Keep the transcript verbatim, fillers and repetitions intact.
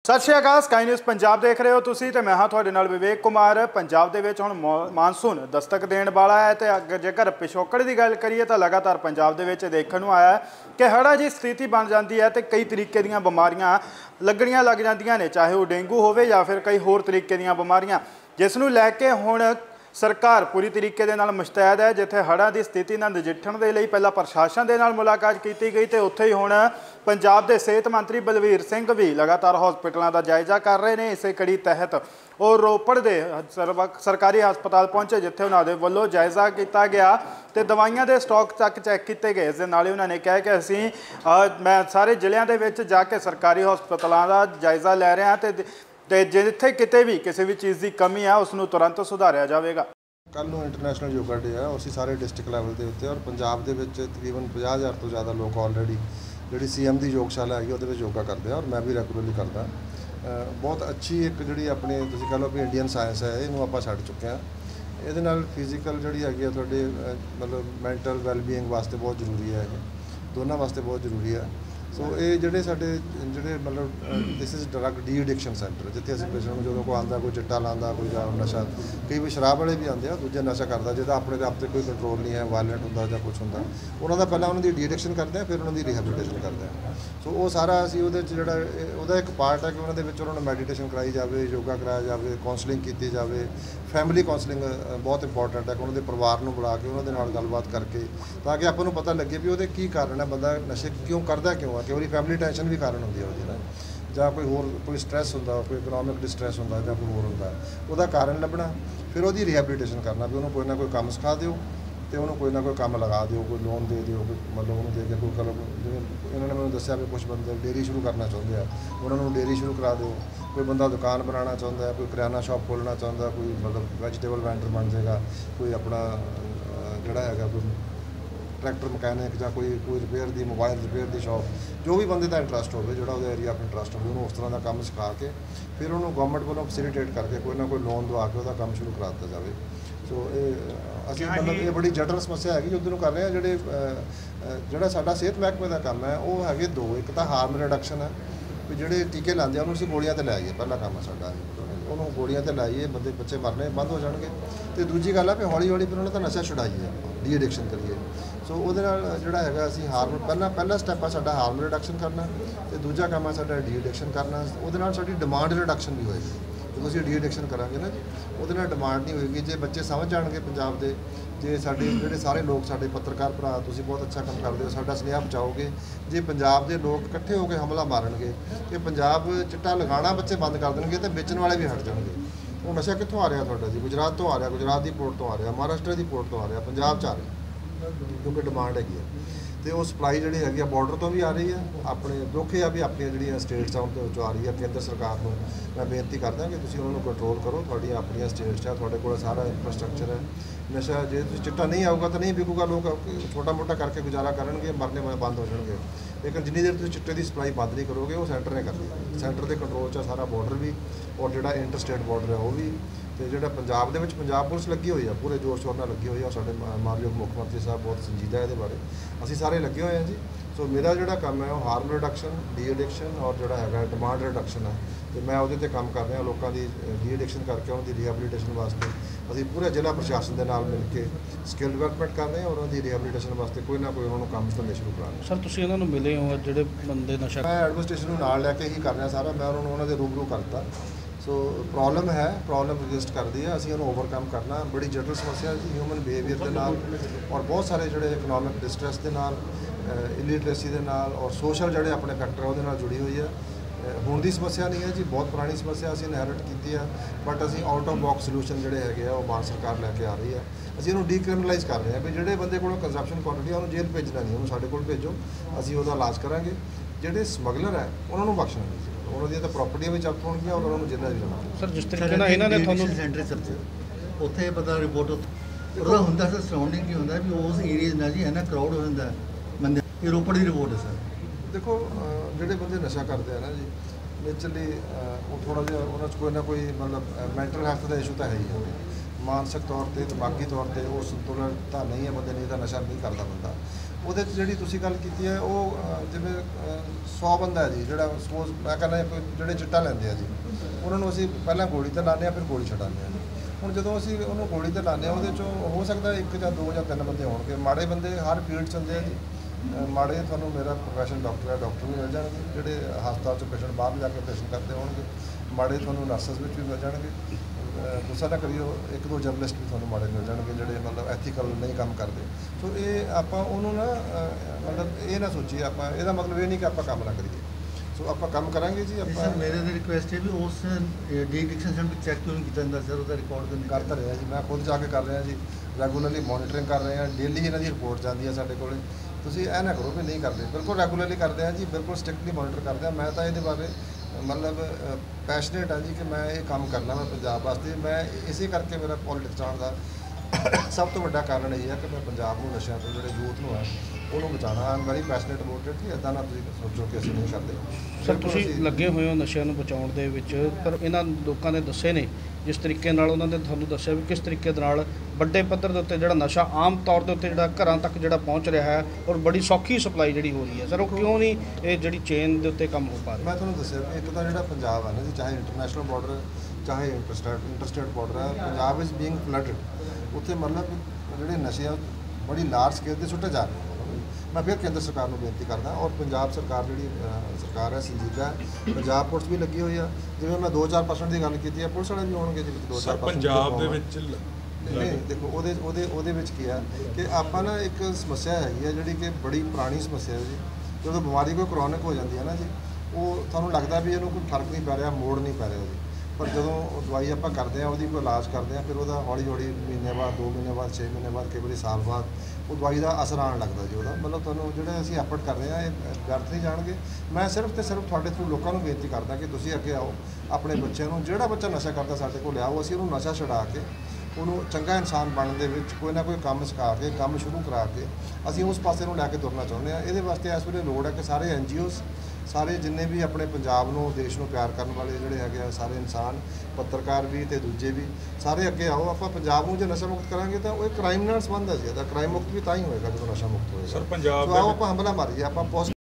सत श्री अकाल sky news Punjab देख रहे हो तुसी ते मैं हाँ तुहाडे नाल विवेक कुमार। पंजाब दे विच हुण मानसून दस्तक देण वाला है ते अगर जेकर पिछोकड़ की गल करिए तो लगातार पंजाब दे विच देखण नूं आया कि हड़ा जी स्थिति बन जाती है तो कई तरीके दीयां बीमारियां लगणियां लग जांदियां ने, चाहे वो डेंगू होवे या फिर कई होर तरीके दीयां बीमारियां, जिस नूं लैके हुण सरकार पूरी तरीके दे नाल मुस्तैद है। जिथे हड़ां की स्थिति नाल नजिठण दे लई पहला प्रशासन दे नाल मुलाकात की गई तो उत्थे ही हुण पंजाब के सेहत मंत्री बलवीर सिंह भी लगातार हॉस्पिटलों का जायजा कर रहे हैं। इसे कड़ी तहत वो रोपड़ के सरकारी हस्पताल पहुंचे जिथे उन्होंने वलों जायजा किया गया तो दवाइयां के स्टॉक तक चैक किए गए। इस नाल उन्होंने कहा कि असी मैं सारे जिलों के जाके सरकारी हस्पतालों का जायजा लै रहा तो तो जिथे किते भी किसी भी चीज़ की कमी है उसनूं तुरंत सुधारिया जाएगा। कल नूं इंटरनेशनल योगा डे है, उसी सारे डिस्ट्रिक्ट लैवल के उत्ते और पंजाब दे विच तकरीबन पचास हज़ार तो ज़्यादा लोग ऑलरेडी जी सी एम की योगशाला है वो योगा करते हैं और मैं भी रैगूलरली करदा। बहुत अच्छी एक जी अपने तुसीं कह लो भी इंडियन साइंस है, इनू आपां छड्ड चुके हैं। ये नाल फिजिकल जी है थोड़े मतलब मैंटल वैलबीइंग वास्ते बहुत जरूरी है, दोनों वास्ते बहुत जरूरी है। सो ये जोड़े साढ़े जोड़े मतलब this is drug de addiction centre जिथे असीं पेशेंट नूं जो कोई आंदा कोई चिट्टा लांदा कोई नशा, कई भी शराब वाले भी आते हैं दूजे नशा करता जिहदा अपने आप से कोई कंट्रोल नहीं है, वायलेंट होंदा जां कुछ होंदा, उन्हों का पहला उन्होंने डी एडिक्शन करते हैं फिर उन्होंने रिहैबिलिटेशन करते हैं। सो वो सारा असीं उहदे च जिहड़ा उहदा एक पार्ट है कि उन्होंने विच उन्होंने मैਡੀਟੇਸ਼ਨ कराई जाए, योगा कराया जाए, काउंसलिंग की जाए, फैमिली काउंसलिंग बहुत इंपॉर्टेंट है कि उन्होंने परिवार को बुला के उन्होंने नाल गलबात करके ताकि आपां नूं पता लगे भी उहदे की कारण है, बंदा नशे क्यों करता क्यों है, कि फैमिली टेंशन भी कारण होंदी है उसदी ना, जां कोई होर कोई स्ट्रैस होंदा, कोई इकनॉमिक डिस्ट्रैस होंदा जां कोई होर होंदा, उहदा कारण लभना फिर उहदी रिहैबिलिटेशन करना भी उन्होंने कोई ना कोई काम सिखा दिओ तो उन्होंने कोई ना कोई काम लगा दिओ, कोई लोन दे दिओ, कोई मतलब उन्होंने दे के कोई कल जिवें इन्होंने मैंने दस्सिया भी कुछ बंदे डेयरी शुरू करना चाहते हैं उन्होंने डेयरी शुरू करा दो, कोई बंदा दुकान बनाना चाहता है, कोई किराना शॉप खोलना चाहता है, कोई मतलब वैजीटेबल वेंडर बन जाएगा, कोई अपना जोड़ा है कोई ट्रैक्टर मकैनिक या कोई कोई रिपेयर की मोबाइल रिपेयर की शॉप, जो भी बंदे का इंटरस्ट हो जो एरिया ऑफ इंटरस्ट हो उन्होंने उस तरह का काम सिखा के फिर उन्होंने गवर्नमेंट वालों फैसिलिटेट करके कोई ना कोई लोन दवा के वह काम शुरू करा दिया जाए। सो ये असीं मतलब ये बड़ी जटिल समस्या है जो कर रहे हैं। जोड़े जोड़ा साडा सेहत महकमे का काम है वो है दो, एक तो हार्म रिडक्शन है भी जोड़े टीके लाते उन्होंने असीं गोलियां ते लाइए, पहला काम है साडा उन्होंने गोलियां ते लाइए बंदे बच्चे मरने बंद हो जाएंगे। तो दूजी गल है भी हौली हौली फिर उन्होंने नशा छुड़ाइए, डी एडिक्शन करिए। सो वो जोड़ा है असीं हार्म पहला पहला स्टैप है साडा हार्म रिडक्शन करना तो दूजा काम है साडा डी एडिक्शन करना। वो साडी डिमांड रिडक्शन भी होएगी जो असीं डी एडिक्शन करांगे ना वो डिमांड नहीं होएगी। जे बच्चे समझ जाएंगे पंजाब के, जे साडे जिहड़े सारे लोग साडे पत्रकार भरा तुसीं बहुत अच्छा काम करदे हो, साडा सुनेहा पहुँचाओगे, जे पंजाब के लोग इकट्ठे होकर हमला मारनगे कि पंजाब चिट्टा लगाना बच्चे बंद कर देंगे तो बेचण वाले भी हट जाएंगे। वो नशा कित्थों आ रहा तुहाडा जी? गुजरात तो आ रहा, गुजरात की पोर्ट तो आ रहा, महाराष्ट्र की पोर्ट तो आ रहा, पंजाब च आ रहा क्योंकि डिमांड हैगी है। तो वो सप्लाई जी है बॉर्डर तो भी आ रही है, अपने दुख है भी अपन जी स्टेट्स उनके आ रही है। केंद्र सरकार को मैं बेनती करदा कि तुसीं उन्होंने कंट्रोल करो, थोड़ी अपन स्टेट्स है, थोड़े को सारा इंफ्रास्ट्रक्चर है। नशा जे चिट्टा नहीं आऊगा तो नहीं बिकूगा, लोग छोटा मोटा करके गुजारा करेंगे, मरने बंद हो जाएंगे। लेकिन जिन्नी देर तुसीं चिट्टे की सप्लाई बंद नहीं करोगे वो सेंटर ने करनी, सेंटर के कंट्रोल च सारा बॉर्डर भी और जोड़ा इंटर स्टेट बॉर्डर है वो भी। तो जो पंजाब के पंजाब पुलिस लगी हुई है पूरे जोर शोर नाल लगी हुई है, साडे मानयोग मुख्यमंत्री साहब बहुत संजीदा है बारे, असीं सारे लगे हुए हैं जी। सो मेरा जोड़ा काम है वो हार्म रिडक्शन, डी एडिक्शन और जोड़ा है डिमांड रिडक्शन है। तो मैं वो काम कर रहा लोगों की डी एडिक्शन करके उनकी रिहैबिलिटेशन वास्ते असीं पूरे जिला प्रशासन के नाल मिल के स्किल डिवेलपमेंट कर रहे हैं और उनकी रिहैबिलिटेशन वास्ते कोई ना कोई उन्होंने काम धंधे शुरू करा रहे हैं। सर तुसीं उन्होंने मिले हो जोड़े बंदे नशा? मैं एडमिनिस्ट्रेशन नाल लैके ही कर रहा सारा, मैं उन्होंने उन्होंने रूबरू करता। सो प्रॉब्लम है, प्रॉब्लम एग्जिस्ट करती है, असीं उन्होंने ओवरकम करना बड़ी जटिल समस्या है ह्यूमन बिहेवियर के नाल और बहुत सारे जोड़े इकनॉमिक डिस्ट्रैस के नाल, इलिटरेसी के नाल और सोशल जोड़े अपने फैक्टर है वो जुड़ी हुई है। हुण दी समस्या नहीं है जी, बहुत पुरानी समस्या असीं इनहेरिट की है, बट असीं आउट ऑफ बॉक्स सोल्यूशन जोड़े है वो मान सरकार लैके आ रही है। असीं इहनूं डीक्रिमिनलाइज कर रहे हैं भी जोड़े बंदे को कंजप्शन क्वांटिटी उन्होंने जेल भेजना नहीं, उन्होंने साडे कोल भेजो, असीं उहदा इलाज करांगे। जोड़े समगलर है उन्होंने बख्शना नहीं, उन्होंने तो प्रॉपर्टियां भी जब्त होणगियां और उन्होंने जेलां भी जाना। सर जिस तरीके नाल इन्हां ने तुहानूं सेंटर सर्च उत्थे पता रिपोर्ट ਉਹਦਾ ਹੁੰਦਾ ਸਰ ਸਰਾਊਂਡਿੰਗ ਕੀ ਹੁੰਦਾ ਵੀ ਉਸ ਏਰੀਆ ਨਾਲ ਜੀ ਇੰਨਾ ਕਰਾਊਡ ਹੋ ਜਾਂਦਾ ਬੰਦੇ ਇਹ ਰੋਪੜ ਦੀ ਰਿਪੋर्ट है सर। देखो ਜਿਹੜੇ ਬੰਦੇ ਨਸ਼ਾ ਕਰਦੇ ਆ ਨਾ ਜੀ ਨੇਚਰਲੀ ਉਹ ਥੋੜਾ ਜਿਹਾ ਉਹਨਾਂ 'ਚ ਕੋਈ ਨਾ ਕੋਈ ਮਤਲਬ ਮੈਂਟਲ ਹੈਲਥ ਦਾ ਇਸ਼ੂ ਤਾਂ ਹੈ ਹੀ ਹੈ, ਮਾਨਸਿਕ ਤੌਰ ਤੇ ਦਿਮਾਗੀ ਤੌਰ ਤੇ ਉਹ ਸੰਤੁਲਨ ਤਾਂ ਨਹੀਂ ਹੈ ਬੰਦੇ ਨੇ, ਇਹਦਾ ਨਸ਼ਾ ਨਹੀਂ ਕਰਦਾ ਬੰਦਾ ਉਹਦੇ 'ਚ ਜਿਹੜੀ ਤੁਸੀਂ ਗੱਲ ਕੀਤੀ ਹੈ ਉਹ ਅ, ਜਿਵੇਂ ਸੌ ਬੰਦਾ ਹੈ ਜੀ ਜਿਹੜਾ ਸਪੋਜ਼ ਮੈਂ ਕਹਿੰਦਾ ਕੋਈ ਜਿਹੜੇ ਚਿੱਟਾ ਲੈਂਦੇ ਆ ਜੀ ਉਹਨਾਂ ਨੂੰ ਅਸੀਂ ਪਹਿਲਾਂ ਗੋਲੀ ਤੇ ਲਾਉਂਦੇ ਹਾਂ ਫਿਰ ਗੋਲੀ ਛਡਾਉਂਦੇ ਹਾਂ ਜੀ। ਹੁਣ ਜਦੋਂ ਅਸੀਂ ਉਹਨੂੰ ਗੋਲੀ ਤੇ ਲਾਉਂਦੇ ਹਾਂ ਉਹਦੇ 'ਚੋਂ ਹੋ ਸਕਦਾ ਇੱਕ ਜਾਂ ਦੋ ਜਾਂ ਤਿੰਨ ਬੰਦੇ ਹੋਣਗੇ ਮਾੜੇ ਬੰਦੇ ਹਰ ਫੀਲਡ 'ਚ ਹੁੰਦੇ ਆ ਜੀ। ਅ, ਮਾੜੇ ਤੁਹਾਨੂੰ ਮੇਰਾ ਪ੍ਰੋਫੈਸ਼ਨ ਡਾਕਟਰ ਹੈ ਡਾਕਟਰ ਵੀ ਮਿਲ ਜਾਣਗੇ ਜਿਹੜੇ ਹਸਪਤਾਲ 'ਚੋਂ ਪੇਸ਼ੈਂਟ ਬਾਹਰ ਜਾ ਕੇ ਆਪਰੇਸ਼ਨ ਕਰਦੇ ਹੋਣਗੇ। ਮਾੜੇ ਤੁਹਾਨੂੰ ਨਰਸਸ ਵਿੱਚ ਵੀ ਮਿਲ ਜਾਣਗੇ। ਅ, ਗੁੱਸਾ ਨਾ ਕਰਿਓ ਇੱਕ ਦੋ ਜਰਨਲਿਸਟ ਵੀ ਤੁਹਾਨੂੰ ਮਾੜੇ ਮਿਲ ਜਾਣਗੇ ਜਿਹੜੇ ਮਤਲਬ ਐਥੀਕਲ ਨਹੀਂ ਕੰਮ ਕਰਦੇ। ਸੋ ਇਹ ਆਪਾਂ ਉਹਨੂੰ ਨਾ ਅ, ਮਤਲਬ ਇਹ ਨਾ ਸੋਚੀਏ ਆਪਾਂ ਇਹਦਾ ਮਤਲਬ ਇਹ ਨਹੀਂ ਕਿ ਆਪਾਂ ਕੰਮ ਨਾ ਕਰੀਏ। ਸੋ ਆਪਾਂ ਕੰਮ ਕਰਾਂਗੇ ਜੀ। ਸਰ ਆਪਾਂ ਮੇਰੇ ਦੀ ਰਿਕੁਐਸਟ ਹੈ ਵੀ ਉਸ ਡੀ ਐਡਿਕਸ਼ਨ ਸੈਂਟਰ ਚੈੱਕ ਕਿਉਂ ਨਹੀਂ ਕੀਤਾ ਜਾਂਦਾ ਸਰ ਉਹਦਾ ਰਿਕਾਰਡ ਕਰਨੀ ਕਰ ਤਾਂ ਰਿਹਾ ਜੀ ਮੈਂ ਖੁਦ ਜਾ ਕੇ ਕਰ ਰਿਹਾ ਜੀ ਰੈਗੂਲਰਲੀ ਮੋਨੀਟਰਿੰਗ ਕਰ ਰਹੇ ਹਾਂ ਡੇਲੀ ਇਹਨਾਂ ਦੀ ਰਿਪੋਰਟ ਜਾਂਦੀ ਹੈ ਸਾਡੇ ਕੋਲੇ। ਤੁਸੀਂ ਇਹ ਨਾ ਕਰੋ ਵੀ ਨਹੀਂ ਕਰਦੇ ਬਿਲਕੁਲ ਰੈਗੂਲਰਲੀ ਕਰਦੇ ਹਾਂ ਜੀ ਬਿਲਕੁਲ ਸਟ੍ਰਿਕਟਲੀ ਮੋਨੀਟਰ ਕਰਦੇ ਹਾਂ। ਮੈਂ ਤਾਂ ਇਹਦੇ ਬਾਰੇ ਮਤਲਬ ਪੈਸ਼ਨੇਟ ਹਾਂ ਜੀ ਕਿ ਮੈਂ ਇਹ ਕੰਮ ਕਰਨਾ ਮੈਂ ਪੰਜਾਬ ਵਾਸਤੇ। ਮੈਂ ਇਸੇ ਕਰਕੇ ਮੇਰਾ ਪੋਲੀਟਿਕਸ ਆਉਣ ਦਾ ਸਭ ਤੋਂ ਵੱਡਾ ਕਾਰਨ ਇਹ ਹੈ ਕਿ ਮੈਂ ਪੰਜਾਬ ਨੂੰ ਨਸ਼ਿਆਂ ਤੋਂ ਜਿਹੜੇ ਯੂਥ ਨੂੰ ਹੈ ਉਹਨੂੰ ਬਚਾਉਣਾ। I am very passionate about it ਕਿ ਇੱਦਾਂ ਨਾ ਤੁਸੀਂ ਸੋਚੋ ਕਿ ਅਸੀਂ ਨਹੀਂ ਕਰਦੇ। ਸਰ ਬਿਲਕੁਲ ਤੁਸੀਂ ਅਸੀਂ- ਲੱਗੇ ਹੋਏ ਹੋ ਨਸ਼ਿਆਂ ਨੂੰ ਬਚਾਉਣ ਦੇ ਵਿੱਚ ਪਰ ਇਹਨਾਂ ਲੋਕਾਂ ਨੇ ਦੱਸੇ ਨੇ ਜਿਸ ਤਰੀਕੇ ਨਾਲ ਉਹਨਾਂ ਨੇ ਤੁਹਾਨੂੰ ਦੱਸਿਆ ਵੀ ਕਿਸ ਤਰੀਕੇ ਦੇ ਨਾਲ ਵੱਡੇ ਪੱਧਰ ਦੇ ਉੱਤੇ ਜਿਹੜਾ ਨਸ਼ਾ ਆਮ ਤੌਰ ਦੇ ਉੱਤੇ ਜਿਹੜਾ ਘਰਾਂ ਤੱਕ ਜਿਹੜਾ ਪਹੁੰਚ ਰਿਹਾ ਹੈ ਔਰ ਬੜੀ ਸੌਖੀ ਸਪਲਾਈ ਜਿਹੜੀ ਹੋ ਰਹੀ ਹੈ ਸਰ ਉਹ ਕਿਉਂ ਨਹੀਂ ਇਹ ਜਿਹੜੀ ਚੇਨ ਦੇ ਉੱਤੇ ਕੰਮ ਹੋ ਪਾ ਰਿਹਾ। ਮੈਂ ਤੁਹਾਨੂੰ ਦੱਸਿਆ ਵੀ ਇੱਕ ਤਾਂ ਜਿਹੜਾ ਪੰਜਾਬ ਹੈ ਨਾ ਜੀ ਚਾਹੇ ਇੰਟਰਨੈਸ਼ਨਲ ਬਾਰਡਰ ਚਾਹੇ ਇੰਟਰਸਟੇਟ ਇੰਟਰਸਟੇਟ ਬਾਰਡਰ ਹੈ ਪੰਜਾਬ ਇਜ਼ ਬੀਇੰਗ ਫਲੱਡਡ। ਉੱਥੇ ਮਤਲਬ ਜਿਹੜੇ ਨਸ਼ੇ ਆ ਬੜੀ ਲਾਰਜ ਸਕੇਲ 'ਤੇ ਸੁੱਟੇ ਜਾ ਰਹੇ ਨੇ। ਮੈਂ ਫਿਰ ਕੇਂਦਰ ਸਰਕਾਰ ਨੂੰ ਬੇਨਤੀ ਕਰਦਾ ਔਰ ਪੰਜਾਬ ਸਰਕਾਰ ਜਿਹੜੀ ਅ, ਸਰਕਾਰ ਹੈ ਸੰਜੀਦਾ ਹੈ। ਪੰਜਾਬ ਪੁਲਿਸ ਵੀ ਲੱਗੀ ਹੋਈ ਆ ਜਿਵੇਂ ਮੈਂ ਦੋ ਚਾਰ ਪਰਸੈਂਟ ਦੀ ਗੱਲ ਕੀਤੀ ਹੈ ਪੁਲਿਸ ਵਾਲੇ ਵੀ ਹੋਣਗੇ ਜੀ ਦੋ ਚਾਰ ਸਰ ਪੰਜਾਬ ਦੇ ਵਿੱਚ ਲ- ਨਹੀਂ ਦੇਖੋ ਉਹਦੇ ਉਹਦੇ ਉਹਦੇ ਵਿੱਚ ਕੀ ਆ ਕਿ ਆਪਾਂ ਨਾ ਇੱਕ ਸਮੱਸਿਆ ਹੈਗੀ ਆ ਜਿਹੜੀ ਕਿ ਬੜੀ ਪੁਰਾਣੀ ਸਮੱਸਿਆ ਹੈ ਜੀ। ਜਦੋਂ ਬਿਮਾਰੀ ਕੋਈ ਕਰੋਨਿਕ ਹੋ ਜਾਂਦੀ ਹੈ ਨਾ ਜੀ ਉਹ ਤੁਹਾਨੂੰ ਲੱਗਦਾ ਵੀ ਇਹਨੂੰ ਕੋਈ ਫਰਕ ਨਹੀਂ ਪੈ ਰਿਹਾ ਮੋੜ ਨਹੀਂ ਪੈ ਰਿਹਾ ਜੀ। ਪਰ ਜਦੋਂ ਉਹ ਦਵਾਈ ਆਪਾਂ ਕਰਦੇ ਆ ਉਹਦੀ ਕੋਈ ਇਲਾਜ ਕਰਦੇ ਆ ਫਿਰ ਉਹਦਾ ਹੌਲੀ ਹੌਲੀ ਮਹੀਨੇ ਬਾਅਦ ਦੋ ਮਹੀਨੇ ਬਾਅਦ ਛੇ ਮਹੀਨੇ ਬਾਅਦ ਕਈ ਵਾਰੀ ਸਾਲ ਬਾਅਦ ਉਹ ਦਵਾਈ ਦਾ ਅਸਰ ਆਉਣ ਲੱਗਦਾ ਜੀ ਉਹਦਾ ਮਤਲਬ ਤੁਹਾਨੂੰ ਜਿਹੜੇ ਅਸੀਂ ਐਫਰਟ ਕਰ ਰਹੇ ਆ ਇਹ ਵਿਅਰਥ ਨਹੀਂ ਜਾਣਗੇ। ਮੈਂ ਸਿਰਫ ਤੇ ਸਿਰਫ ਤੁਹਾਡੇ ਥਰੂ ਲੋਕਾਂ ਨੂੰ ਬੇਨਤੀ ਕਰਦਾ ਕਿ ਤੁਸੀਂ ਅੱਗੇ ਆਓ ਆਪਣੇ ਬੱਚਿਆਂ ਨੂੰ ਜਿਹੜਾ ਬੱਚਾ ਨਸ਼ਾ ਕਰਦਾ ਸਾਡੇ ਕੋਲ ਲਿਆਓ ਅਸੀਂ ਉਹਨੂੰ ਨਸ਼ਾ ਛੁਡਾ ਕੇ ਉਹਨੂੰ ਚੰਗਾ ਇਨਸਾਨ ਬਣਨ ਦੇ ਵਿੱਚ ਕੋਈ ਨਾ ਕੋਈ ਕੰਮ ਸਿਖਾ ਕੇ ਕੰਮ ਸ਼ੁਰੂ ਕਰਾ ਕੇ ਅਸੀਂ ਉਸ ਪਾਸੇ ਨੂੰ ਲੈ ਕੇ ਤੁਰਨਾ ਚਾਹੁੰਦੇ ਆ। ਇਹਦੇ ਵਾਸਤੇ ਇਸ ਵੇਲੇ ਲੋੜ ਹੈ ਕਿ ਸਾਰੇ ਐਨ ਜੀ ਓਜ਼ ਸਾਰੇ ਜਿੰਨੇ ਵੀ ਆਪਣੇ ਪੰਜਾਬ ਨੂੰ ਦੇਸ਼ ਨੂੰ ਪਿਆਰ ਕਰਨ ਵਾਲੇ ਜਿਹੜੇ ਹੈਗੇ ਆ ਸਾਰੇ ਇਨਸਾਨ ਪੱਤਰਕਾਰ ਵੀ ਤੇ ਦੂਜੇ ਵੀ ਸਾਰੇ ਅੱਗੇ ਆਓ। ਆਪਾਂ ਪੰਜਾਬ ਨੂੰ ਜੇ ਨਸ਼ਾ ਮੁਕਤ ਕਰਾਂਗੇ ਤਾਂ ਉਹ ਇੱਕ ਕ੍ਰਾਈਮ ਨਾਲ ਸੰਬੰਧ ਹੈ ਜੀ ਇਹਦਾ ਕ੍ਰਾਈਮ ਮੁਕਤ ਵੀ ਤਾਂ ਹੀ ਹੋਏਗਾ ਜਦੋਂ ਨਸ਼ਾ ਮੁਕਤ ਹੋਏਗਾ। ਸਰ ਪੰਜਾਬ ਸੋ ਦੇ ਆਓ ਵਿੱਚ ਆਪਾਂ ਹਮਲਾ ਮਾਰੀਏ ਆਪਾਂ ਪੋਜ਼ਿਟਿਵ